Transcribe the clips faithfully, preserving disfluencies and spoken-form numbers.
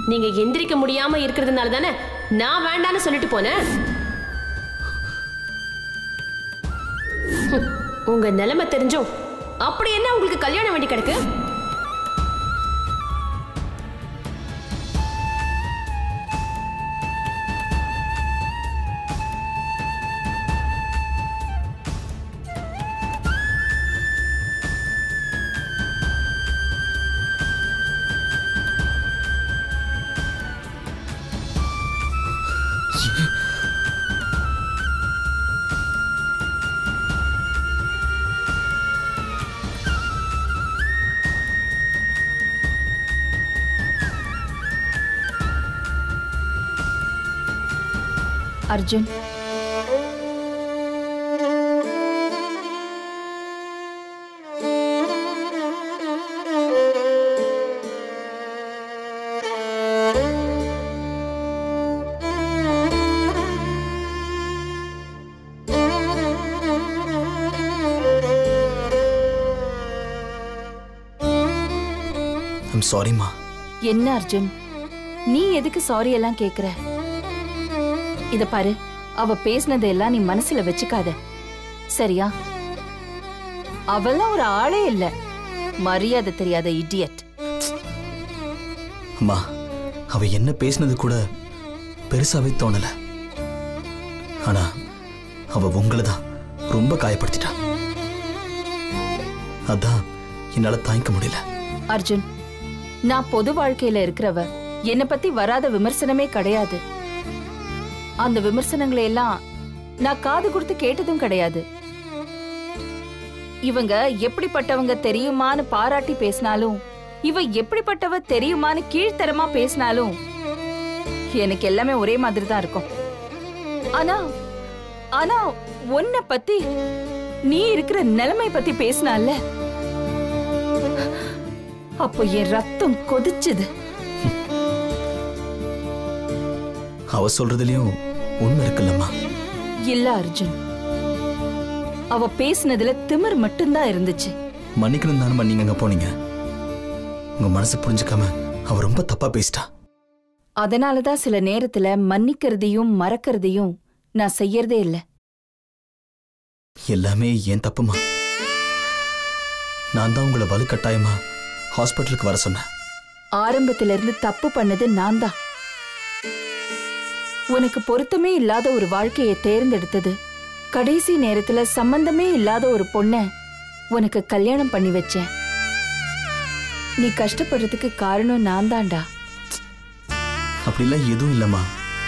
நீங்க எந்திரிக்க முடியாம இருக்கிறதுனால தானே நான் வேண்டான்னு சொல்லிட்டு போனேன். உங்க நிலைமை தெரிஞ்சும் அப்படி என்ன உங்களுக்கு கல்யாணம் வேண்டி கிடக்கு? அர்ஜுன், I'm sorry மா. என்ன அர்ஜுன், நீ எதுக்கு சாரி எல்லாம் கேக்குற? இத பாரு, அவ பேசினதெல்லாம் நீ மனசுல வச்சுக்காத, சரியா? அவெல்லாம் ஒரு ஆளே இல்ல, மரியாதை தெரியாத இடியட். அம்மா, அவ என்ன பேசினது கூட பெருசாவே தோணல. ஆனா அவ உங்களை தான் ரொம்ப காயப்படுத்திட்டா. அதான் என்னால தாங்கிக்க முடியல. அர்ஜுன், நான் பொது வாழ்க்கையில இருக்கிறவ, என்னை பத்தி வராத விமர்சனமே கிடையாது. அந்த விமர்சனங்களை எல்லாம் நான் காது கொடுத்து கேட்டதும் கிடையாது. இவங்க எப்படிப்பட்டவங்க தெரியுமான்னு பாராட்டி பேசினாலும், இவ எப்படிப்பட்டவ தெரியுமான்னு கீழ்த்தரமா பேசினாலும் எனக்கு எல்லாமே ஒரே மாதிரி தான் இருக்கும். ஆனா ஆனா உன்னை பத்தி, நீ இருக்கிற நிலைமை பத்தி பேசினால, அப்போ என் ரத்தம் கொதிச்சுது. அவ சொல்றதுலயும் உண்மை இருக்குல்லம்மா. இல்ல அர்ஜுன், அவ பேசினதுல திமிர் மட்டும்தான் இருந்துச்சு. மன்னிக்கணும் தானே நீங்க அங்க போனீங்க. உங்க மனசு புரிஞ்சுக்காம அவ ரொம்ப தப்பா பேசிட்டா. அதனாலதான் சில நேரத்துல மன்னிக்கிறதையும் மறக்கிறதையும் நான் செய்யறதே இல்ல. எல்லாமே ஏன் தப்புமா. நான் தான் உங்களை வலுக்கட்டாயமா ஹாஸ்பிட்டலுக்கு வர சொன்னேன். ஆரம்பத்துல இருந்து தப்பு பண்ணது நான் தான். உனக்கு பொருத்தமே இல்லாத ஒரு வாழ்க்கையை தேர்ந்தெடுத்தது, கடைசி நேரத்துல சம்பந்தமே இல்லாத ஒரு பொண்ண உனக்கு கல்யாணம் பண்ணி வச்சேன். நீ கஷ்டப்படுறதுக்கு காரணம் நான் தான்டா. அப்படிலாம் எதுவும் இல்லம்மா.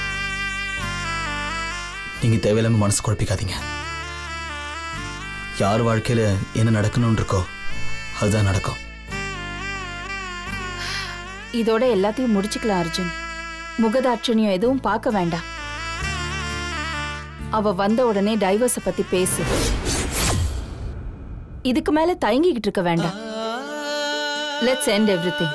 நீங்க தேவையில்லாம மனசு குழப்பிக்காதீங்க. யார் வாழ்க்கையில என்ன நடக்கணும்னு இருக்கோ அதுதான் நடக்கும். இதோட எல்லாத்தையும் முடிச்சுக்கலாம் அர்ஜுன். முகதாட்சணியம் எதுவும் பார்க்க வேண்டாம். அவ வந்த உடனே டைவர்ஸ பத்தி பேசு. இதுக்கு மேல தயங்கிக்கிட்டு இருக்க வேண்டாம். Let's end everything.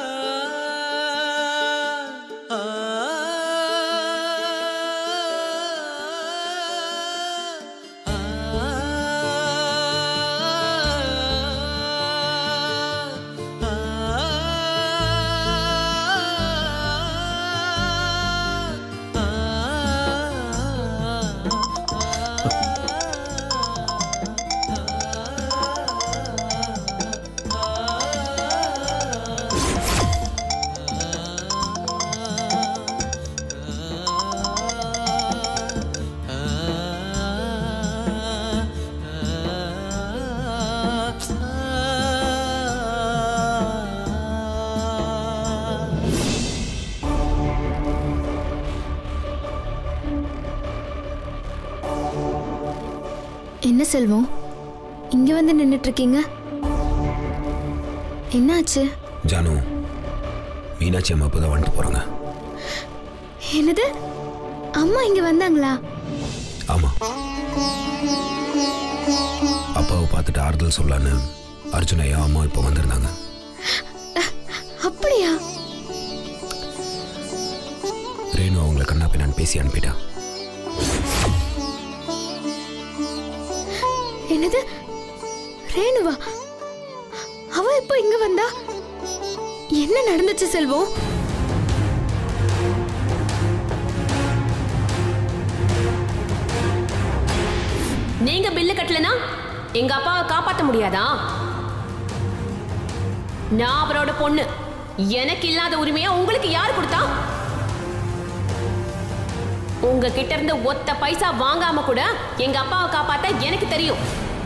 என்ன செல்வம், இங்க வந்து நின்னுட்டு இருக்கீங்க? என்னாச்சு? ஜானு, மீனாட்சி அம்மா இப்பதான் வந்துட்டு போறாங்க. என்னது, அம்மா இங்க வந்தாங்களா? ஆமா, அப்பாவை பார்த்துட்டு ஆறுதல் சொல்லலான்னு அர்ஜுனையா அம்மா இப்போ வந்திருந்தாங்க. அப்படியா? ரேணு அவங்களை கண்ணா பின்னான்னு பேசி அனுப்பிட்டா. என்னது, ரேணுவா? அவ இப்ப இங்க வந்தா? என்ன நடந்துச்சு செல்வம்? நீங்க பில்லு கட்டலனா எங்க அப்பாவை காப்பாற்ற முடியாதா? நான் அவரோட பொண்ணு. எனக்கு இல்லாத உரிமையா உங்களுக்கு யார் கொடுத்தா? உங்க கிட்ட இருந்து ஒத்த பைசா வாங்காம கூட எங்க அப்பாவை காப்பாத்த எனக்கு தெரியும்.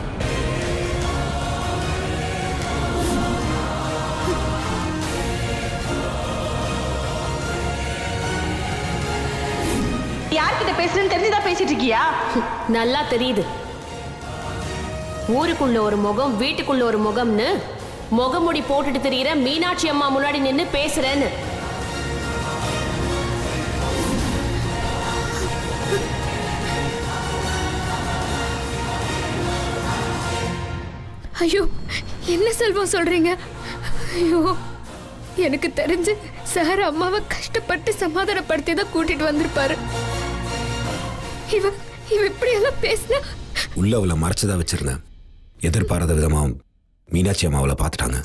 யார்கிட்ட பேசுறேன்னு தெரிஞ்சுதான் பேசிட்டு இருக்கியா? நல்லா தெரியுது. ஊருக்குள்ள ஒரு முகம், வீட்டுக்குள்ள ஒரு முகம்னு முகமுடி போட்டுட்டு தெரியுற மீனாட்சி அம்மா முன்னாடி நின்னு பேசுறேன்னு. ஐயோ, என்ன செல்வம் சொல்றீங்க? ஐயோ, எனக்கு தெரிஞ்சு சார் அம்மாவை கஷ்டப்பட்டு சமாதானப்படுத்தி தான் கூட்டிட்டு வந்திருப்பாரு. இவ இவ இப்படி எல்லாம் பேசினா உள்ள அவளை மறைச்சுதான் வச்சிருந்தேன். எதிர்பாராத விதமா மீனாட்சி அம்மா அவளை பார்த்துட்டாங்க.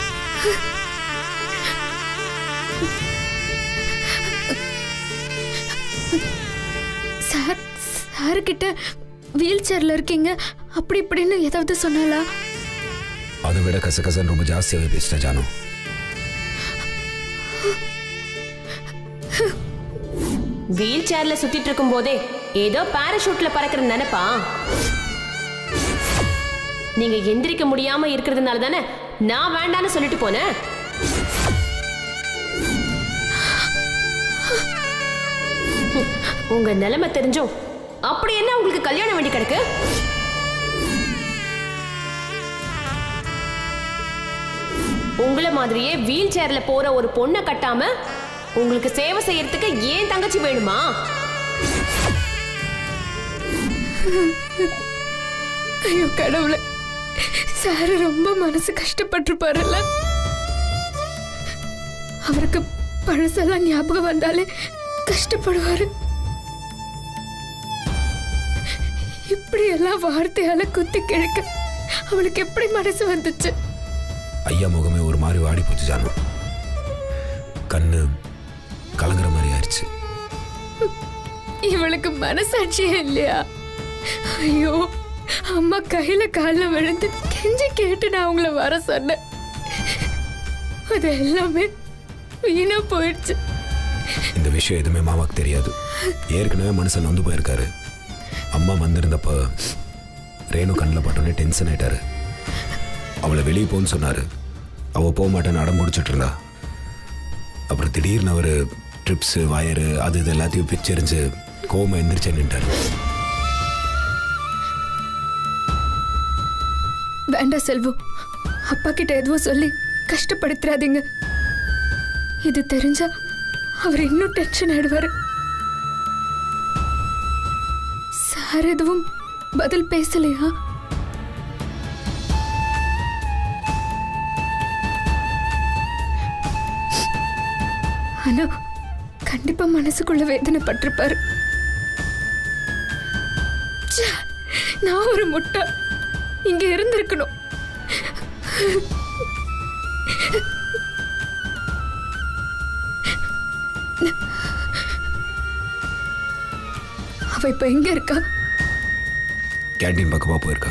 சார் சாரு கிட்ட வீல் சேர்ல இருக்கீங்க அப்படி இப்படின்னு ஏதாவது சொன்னாலா? அதை விட கசகசன்னு ரொம்ப ஜாஸ்தியாவே பேசிட்ட ஜானு. வீல் சேர்ல சுத்திட்டு இருக்கும் போதே ஏதோ பாராசூட்ல பறக்கிற நினைப்பா? நீங்க எந்திரிக்க முடியாம இருக்கிறதுனால தானே நான் வேண்டான்னு சொல்லிட்டு போனேன். உங்க நிலைமை தெரிஞ்சும் அப்படி என்ன உங்களுக்கு கல்யாணம் வேண்டி கிடக்கு? உங்களை மாதிரியே வீல் சேர்ல போற ஒரு பொண்ணை கட்டாம உங்களுக்கு சேவை செய்யறதுக்கு ஏன் தங்கச்சி வேணுமா? ஐயோ கடவுளே, சாரு ரொம்ப மனசு கஷ்டப்பட்டிருப்பாருல்ல. அவருக்கு பழசெல்லாம் ஞாபகம் வந்தாலே கஷ்டப்படுவாரு. இப்படி எல்லாம் வார்த்தையால குத்தி கிழக்க அவளுக்கு எப்படி மனசு வந்துச்சு? ஐயா முகமே ஒரு மாதிரி வாடி போச்சு ஜானு. கண்ணு கலங்குற மாதிரி ஆயிடுச்சு. இவளுக்கு மனசாட்சியே இல்லையா? ஐயோ, அம்மா கையில கால விழுந்து கெஞ்சி கேட்டு நான் உங்களை வர சொன்னேன். அது எல்லாமே வீணா போயிடுச்சு. இந்த விஷயம் எதுவுமே மாமாக்கு தெரியாது. ஏற்கனவே மனுஷன் வந்து போயிருக்காரு. அம்மா வந்திருந்தப்ப ரேணு கண்ணில் பட்டோன்னே டென்ஷன் ஆயிட்டாரு. அவளை வெளியே போன்னு சொன்னாரு. அவள் போக மாட்டேன்னு அடம் பிடிச்சிட்டு இருந்தா. அப்புறம் திடீர்னு அவர் ட்ரிப்ஸு வயரு அது இது எல்லாத்தையும் பிச்சரிஞ்சு கோமா எந்திரிச்சு நின்ட்டாரு. வேண்டாம் செல்வம், அப்பா கிட்ட எதுவும் சொல்லி கஷ்டப்படுத்துறாதீங்க. இது தெரிஞ்சா அவர் இன்னும் டென்ஷன் ஆயிடுவாரு. சார் எதுவும் பதில் பேசலையா? ஆனா கண்டிப்பா மனசுக்குள்ள வேதனை பட்டிருப்பாரு. நான் ஒரு முட்டை இங்க இருந்திருக்கணும். அவ இப்ப எங்க இருக்கா? கேண்டீன் பக்கமா போயிருக்கா.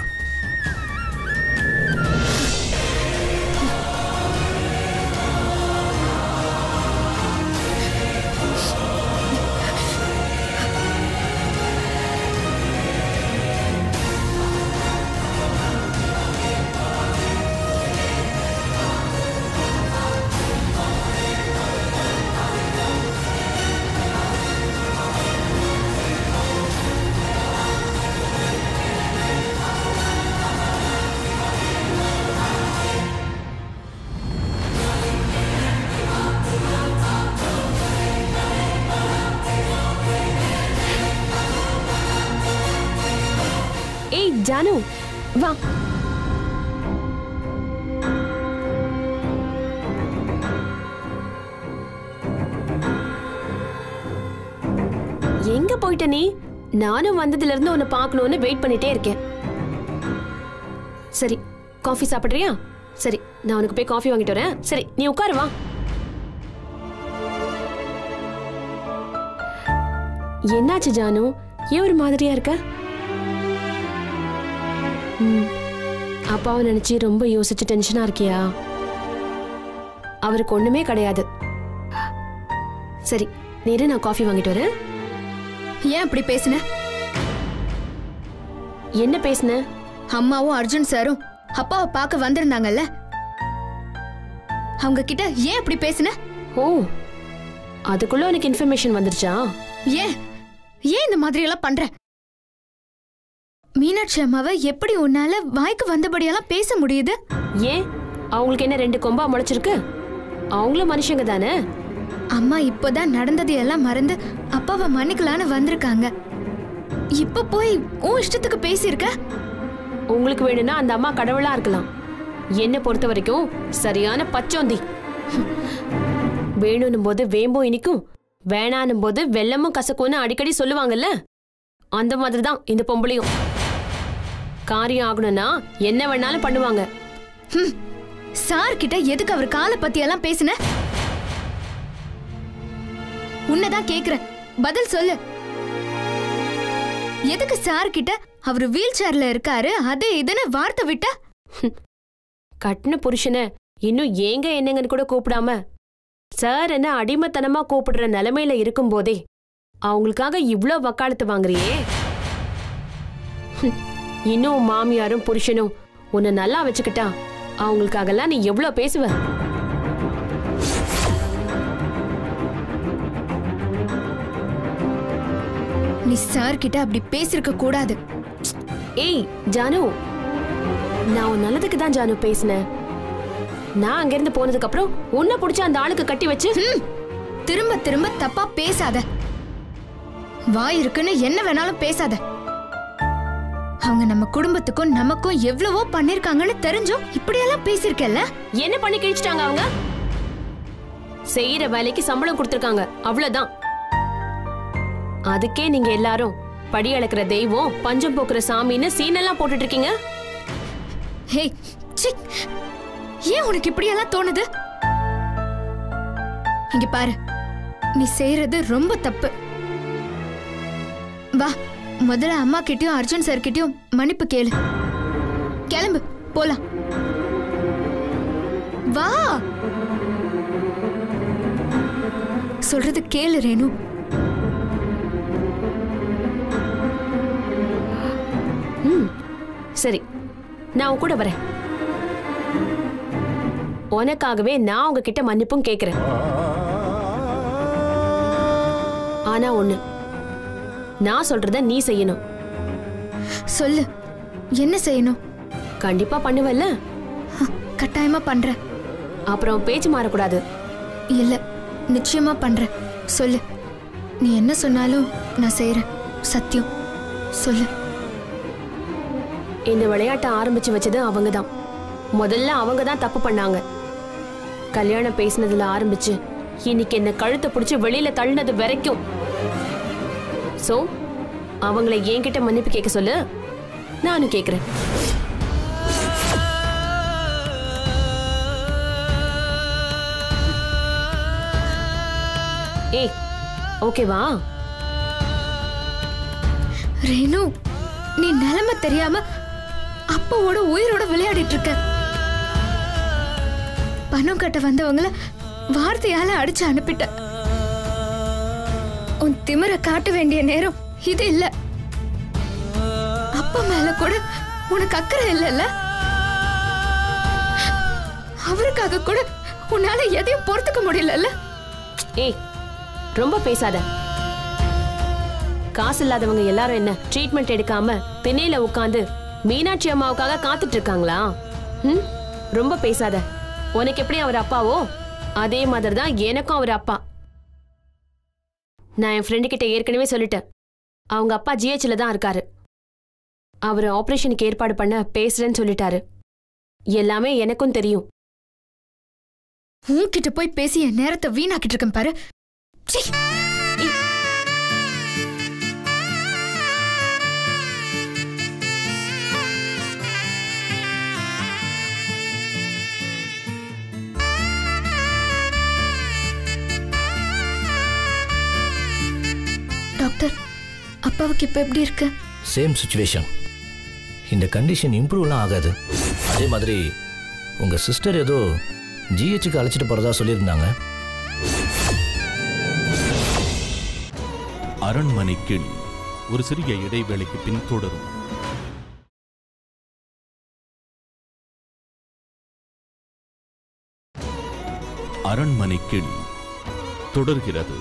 ஜானு வா. எங்க போயிட்ட நீ? நானும் வந்ததுல இருந்து உன்னை பார்க்கணும்னு வெயிட் பண்ணிட்டே இருக்கேன். சரி, காஃபி சாப்பிடுறியா? சரி, நான் உனக்கு போய் காஃபி வாங்கிட்டு வரேன். சரி, நீ உட்காரு வா. என்னாச்சு ஜானு, ஏன் ஒரு மாதிரியா இருக்க? ம், அப்பாவை நினைச்சு ரொம்ப யோசிச்சு டென்ஷனா இருக்கியா? அவருக்கு ஒண்ணுமே கிடையாது. சரி, நேரு நான் காஃபி வாங்கிட்டு வரேன். ஏன் அப்படி பேசுன? என்ன பேசுன? அம்மாவும் அர்ஜுன் சாரும் அப்பாவை பார்க்க வந்திருந்தாங்கல்ல, அவங்க கிட்ட ஏன் அப்படி பேசுன? ஓ, அதுக்குள்ள எனக்கு இன்ஃபர்மேஷன் வந்துருச்சா? ஏன் ஏன் இந்த மாதிரி எல்லாம் பண்ற? மீனாட்சி அம்மாவை எப்படி உன்னால வாய்க்கு வந்தபடியெல்லாம் பேச முடியுது? ஏன் அவங்களுக்கு என்ன ரெண்டு கொம்பா முளைச்சிருக்கு? அவங்களும் மனுஷங்க தானே. அம்மா இப்போதான் நடந்தது எல்லாம் மறந்து அப்பாவை மன்னிக்கலான்னு வந்திருக்காங்க. இப்ப போய் உன் இஷ்டத்துக்கு பேசியிருக்க. உங்களுக்கு வேணும்னா அந்த அம்மா கடவுளா இருக்கலாம். என்ன பொறுத்த வரைக்கும் சரியான பச்சோந்தி. வேணும்னும் போது வேம்பும் இனிக்கும், வேணானும் போது வெள்ளமும் கசக்கும்னு அடிக்கடி சொல்லுவாங்கல்ல, அந்த மாதிரி தான் இந்த பொம்பளையும். காரியம் ஆகணும்னா என்ன வேணாலும் பண்ணுவாங்க. சார் கிட்ட எதுக்கு அவர் காலை பத்தி எல்லாம் பேசுன? உன்னதான் கேக்குறேன், பதில் சொல்லு. எதுக்கு சார் கிட்ட அவர் வீல் சேர்ல இருக்காரு அது இதுன்னு வார்த்தை விட்ட? கட்டின புருஷனை இன்னும் ஏங்க என்னங்கன்னு கூட கூப்பிடாம சார் என்ன அடிமைத்தனமா கூப்பிடுற நிலைமையில இருக்கும் போதே அவங்களுக்காக இவ்ளோ வக்காலத்து வாங்குறியே. இன்னும் மாமியாரும் புருஷனும் உன்னை நல்லா வச்சுக்கிட்டா அவங்களுக்காகலாம் நீ எவ்ளோ பேசுவ? நீ சார் கிட்ட அப்படி பேசிருக்க கூடாது. ஏய் ஜானு, நான் உன் நல்லதுக்கு தான் ஜானு பேசினேன். நான் அங்கிருந்து போனதுக்கு அப்புறம் உன்னை பிடிச்ச அந்த ஆளுக்கு கட்டி வச்சு திரும்ப திரும்ப தப்பா பேசாத. வாய் இருக்குன்னு என்ன வேணாலும் பேசாத. அவங்க நம்ம குடும்பத்துக்கும் நமக்கும் எவ்வளவோ பண்ணிருக்காங்கன்னு தெரிஞ்சும் இப்படியெல்லாம் பேசிருக்கல. என்ன பண்ணி கிழிச்சிட்டாங்க அவங்க? செய்யற வேலைக்கு சம்பளம் கொடுத்திருக்காங்க, அவ்வளவுதான். அதுக்கே நீங்க எல்லாரும் படி அளக்கிற தெய்வம் பஞ்சம் போக்குற சாமின்னு சீனெல்லாம் போட்டுட்டு இருக்கீங்க. ஹே, ச்சீ, ஏன் உனக்கு இப்படியெல்லாம் தோணுது? இங்க பாரு, நீ செய்யறது ரொம்ப தப்பு. வா, முதல்ல அம்மா கிட்டயும் அர்ஜுன் சார் கிட்டயும் மன்னிப்பு கேளு. கிளம்பு, போலாம். வா, சொல்றது கேளு ரேணு. ம், சரி, நான் உன் கூட வரேன். உனக்காகவே நான் உங்ககிட்ட மன்னிப்பும் கேக்குறேன். ஆனா ஒண்ணு, நான் சொல்றத நீ செய்யணும். சொல்லு, என்ன செய்யணும்? கண்டிப்பா பண்ணுவல்ல? கட்டாயமா பண்றேன். அப்புறம் பேச்சு மாறக்கூடாது. இல்ல, நிச்சயமா பண்றேன். சொல்லு, நீ என்ன சொன்னாலும் நான் செய்யறேன். சத்தியம், சொல்லு. இந்த விளையாட்டை ஆரம்பிச்சு வச்சது அவங்கதான். முதல்ல அவங்க தான் தப்பு பண்ணாங்க. கல்யாணம் பேசினதுல ஆரம்பிச்சு இன்னைக்கு என்ன கழுத்தை பிடிச்சி வெளியில தள்ளினது வரைக்கும். சோ அவங்களை என்கிட்ட மன்னிப்பு கேட்க சொல்லு, நானும் கேக்குறேன். ஏய், ஓகேவா? ரேணு, நீ நிலைமை தெரியாம அப்பாவோட உயிரோட விளையாடிட்டு இருக்க. பணம் கட்ட வந்தவங்கள வார்த்தையால அடிச்சு அனுப்பிட்ட. உன் திமிர காட்ட வேண்டிய நேரம் இது இல்ல. அப்பா மேல கூட உனக்கு அக்கறை இல்லைல்ல? அவருக்காக கூட உன்னால எதையும் பொறுத்துக்க முடியல. ஏய், ரொம்ப பேசாத. காசு இல்லாதவங்க எல்லாரும் என்ன ட்ரீட்மெண்ட் எடுக்காம திண்ணையில உட்காந்து மீனாட்சி அம்மாவுக்காக காத்துட்டு இருக்காங்களா? ம், ரொம்ப பேசாத. உனக்கு எப்படி அவர் அப்பாவோ அதே மாதிரி தான் எனக்கும் அவர் அப்பா. நான் என் ஃப்ரெண்டு கிட்ட ஏற்கனவே சொல்லிட்டேன். அவங்க அப்பா ஜிஹெச்ல தான் இருக்காரு. அவர் ஆபரேஷனுக்கு ஏற்பாடு பண்ண பேசுறேன்னு சொல்லிட்டாரு. எல்லாமே எனக்கும் தெரியும். உன்கிட்ட போய் பேசி என் நேரத்தை வீணாக்கிட்டு இருக்கேன் பாரு. டாக்டர், அப்பாவுக்கு இப்ப எப்படி இருக்கு? Same situation. இந்த கண்டிஷன் இம்ப்ரூவ்லாம் ஆகாது. அதே மாதிரி உங்க சிஸ்டர் ஏதோ ஜிஹெச்சுக்கு அழைச்சிட்டு போறதா சொல்லியிருந்தாங்க. அரண்மனை கிளி ஒரு சிறிய இடைவேளைக்கு பின் தொடரும். அரண்மனை கிளி தொடர்கிறது.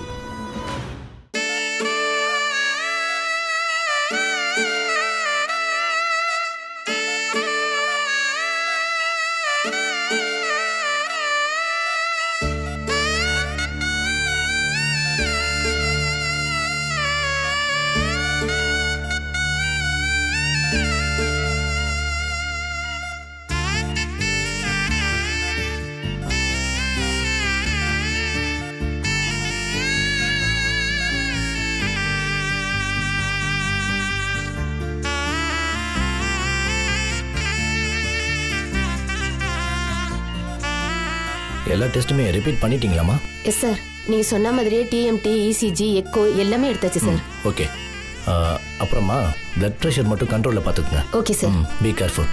எல்லா டெஸ்ட்டுமே ரிப்பீட் பண்ணிட்டீங்களாமா? எஸ் சார், நீங்க சொன்ன மாதிரியே டிஎம்டி, இசிஜி, எக்கோ எல்லாமே எடுத்தாச்சு சார். ஓகே. அப்புறமா பிளட் ப்ரெஷர் மட்டும் கண்ட்ரோலில் பார்த்துக்குங்க. Okay sir. Be careful.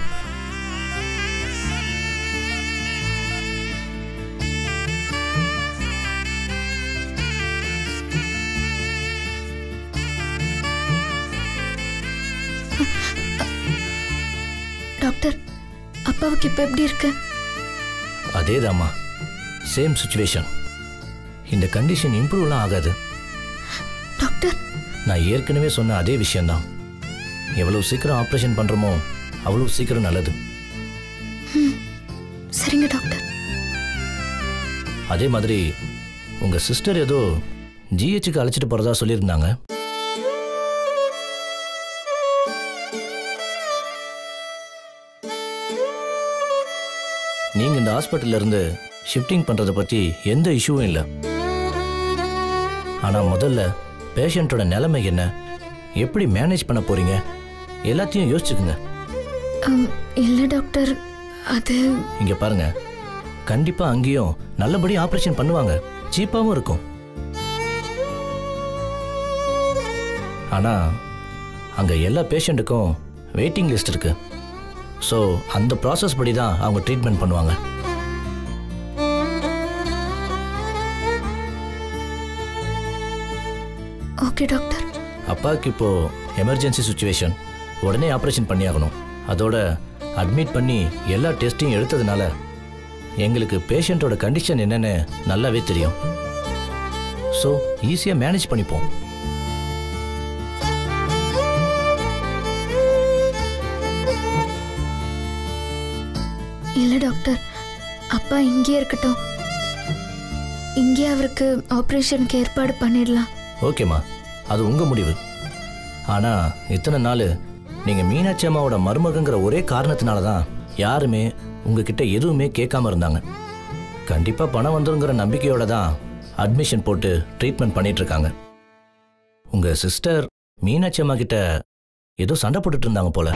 Doctor, அப்பாவுக்கு இப்ப எப்படி இருக்கு? அதேதாம்மா, சேம் சிச்சுவேஷன். இந்த கண்டிஷன் இம்ப்ரூவ்லாம் ஆகாது. டாக்டர், நான் ஏற்கனவே சொன்ன அதே விஷயம்தான். எவ்வளவு சீக்கிரம் ஆப்ரேஷன் பண்றோமோ அவ்வளவு சீக்கிரம் நல்லது. சரிங்க டாக்டர். அதே மாதிரி உங்க சிஸ்டர் ஏதோ ஜிஹெச்சுக்கு அழைச்சிட்டு போறதா சொல்லியிருந்தாங்க. நீங்க இந்த ஹாஸ்பிட்டல்ல இருந்து ஷிஃப்டிங் பண்றதை பத்தி எந்த இஷ்யூவும் இல்லை. ஆனா முதல்ல பேஷண்டோட நிலைமை என்ன, எப்படி மேனேஜ் பண்ண போறீங்க எல்லாத்தையும் யோசிச்சுக்குங்க. இல்ல டாக்டர், அது இங்க பாருங்க, கண்டிப்பா அங்கேயும் நல்லபடி ஆபரேஷன் பண்ணுவாங்க, சீப்பாவும் இருக்கும். ஆனா அங்க எல்லா பேஷண்ட்டுக்கும் வெயிட்டிங் லிஸ்ட் இருக்கு. ஸோ அந்த ப்ராசஸ் படி தான் அவங்க ட்ரீட்மெண்ட் பண்ணுவாங்க. Okay doctor. அப்பாவுக்கு இப்போ எமர்ஜென்சி சுச்சுவேஷன், உடனே ஆப்ரேஷன் பண்ணி ஆகணும். அதோட அட்மிட் பண்ணி எல்லா டெஸ்ட்டையும் எடுத்ததுனால எங்களுக்கு பேஷண்ட்டோட கண்டிஷன் என்னன்னு நல்லாவே தெரியும். ஸோ ஈஸியாக மேனேஜ் பண்ணிப்போம். இல்ல டாக்டர், அப்பா இங்கே இருக்கட்டும். இங்கே அவருக்கு ஆபரேஷனுக்கு ஏற்பாடு பண்ணிடலாம். ஓகேம்மா, அது உங்க முடிவு. ஆனா இத்தனை நாள் நீங்க மீனாட்சி அம்மாவோட மருமகங்கிற ஒரே காரணத்தினால தான் யாருமே உங்ககிட்ட எதுவுமே கேட்காம இருந்தாங்க. கண்டிப்பா பணம் வந்துருங்கிற நம்பிக்கையோட தான் அட்மிஷன் போட்டு ட்ரீட்மெண்ட் பண்ணிட்டு இருக்காங்க. உங்க சிஸ்டர் மீனாட்சி அம்மா கிட்ட ஏதோ சண்டை போட்டுட்டு இருந்தாங்க போல.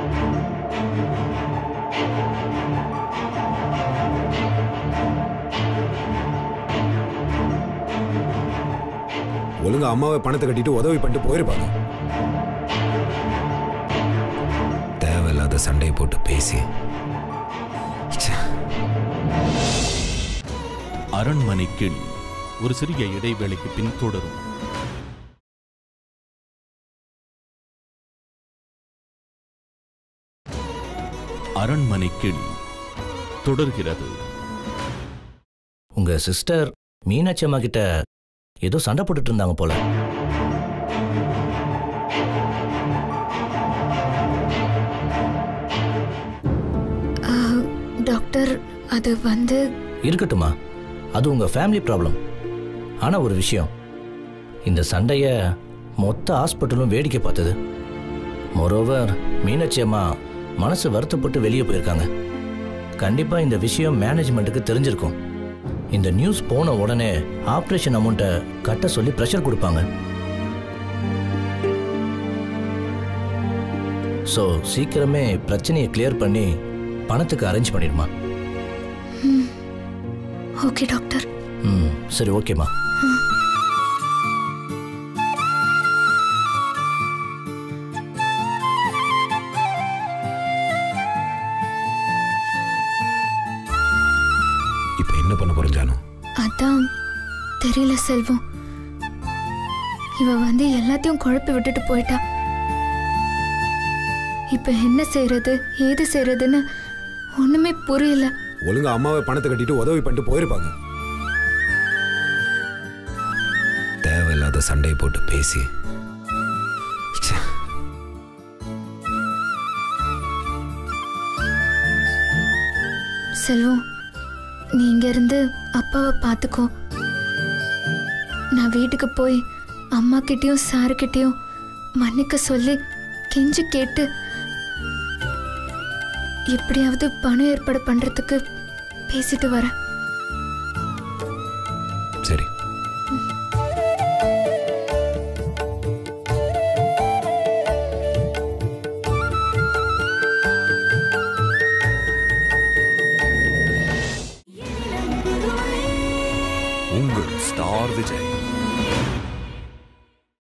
ஒழுங்கா அம்மாவை பணத்தை கட்டிட்டு உதவி பண்ணிட்டு போயிருப்பாங்க. தேவையில்லாத சண்டையை போட்டு பேசி. அரண்மனை கிளி ஒரு சிறிய இடைவேளைக்கு பின் தொடரும். அரண்மனை கிளி தொடர்கிறது. உங்க சிஸ்டர் மீனாட்சி அம்மா கிட்ட ஏதோ சண்டை போட்டுட்டு இருந்தாங்க போல. டாக்டர், அது வந்து இருக்கட்டுமா, அது உங்க ஃபேமிலி ப்ராப்ளம். ஆனா ஒரு விஷயம், இந்த சண்டைய மொத்த ஹாஸ்பிட்டலும் வேடிக்கை பார்த்தது. மோரோவர் மீனாட்சி அம்மா மனசு வருத்தப்பட்டு வெளியே போயிருக்காங்க. கண்டிப்பா இந்த விஷயம் மேனேஜ்மெண்ட்டுக்கு தெரிஞ்சிருக்கும். இந்த நியூஸ் போன உடனே ஆபரேஷன் அமௌண்ட்டை கட்ட சொல்லி பிரஷர் கொடுப்பாங்க. ஸோ சீக்கிரமே பிரச்சனையை கிளியர் பண்ணி பணத்துக்கு அரேஞ்ச் பண்ணிடுமா. Okay doctor. ம் சரி, ஓகேம்மா. தெரியல செல்வம். இவ வந்து எல்லாத்தையும் குழப்பி விட்டுட்டு போயிட்டா. இப்ப என்ன செய்யறது ஏது செய்யறதுன்னு ஒண்ணுமே புரியல. ஒழுங்கா அம்மாவை பணத்தை கட்டிட்டு உதவி பண்ணிட்டு போயிருப்பாங்க. தேவையில்லாத சண்டையை போட்டு பேசி செல்வம், நீ இங்க இருந்து அப்பாவை பார்த்துக்கோ. நான் வீட்டுக்கு போய் அம்மா கிட்டயும் சாரு கிட்டயும் மன்னிக்க சொல்லி கெஞ்சி கேட்டு எப்படியாவது பணம் ஏற்பாடு பண்றதுக்கு பேசிட்டு வரேன். சரி. உங்கள் ஸ்டார் விஜய்.